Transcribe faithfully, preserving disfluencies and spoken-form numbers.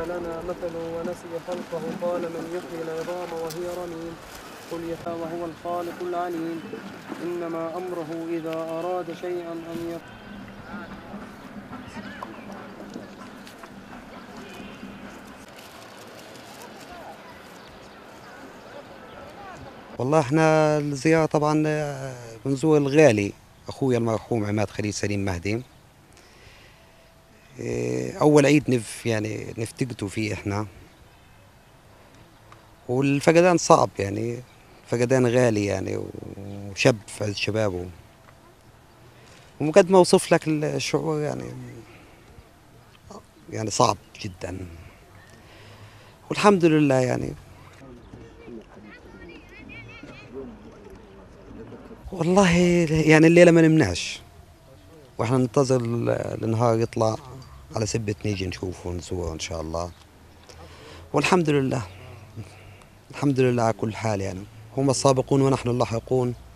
لنا مثل ونسي خلقه قال من يحيي العظام وهي رميم قل يحيى وهو الخالق العليم إنما أمره إذا أراد شيئا أن يقول. والله احنا الزيارة طبعا آه، بنزور الغالي اخويا المرحوم عماد خليل سليم مهدي. اه، اول عيد نف يعني نفتقده فيه احنا، والفقدان صعب يعني، فقدان غالي يعني، وشاب في عز شبابه، وقد ما اوصف لك الشعور يعني، يعني صعب جدا، والحمد لله يعني. والله يعني الليلة ما نمناش، واحنا ننتظر النهار يطلع على سبة نيجي نشوفه ونزوره ان شاء الله. والحمد لله، الحمد لله على كل حال يعني، هم السابقون ونحن اللاحقون.